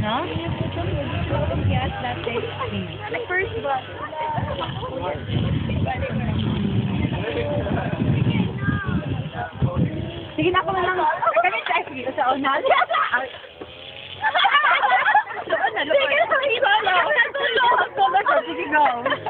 no? Yes, that's it. The first bus. Sige na ako na lang. Kami sa dito sa una. Sige na, natulog. Sige, go.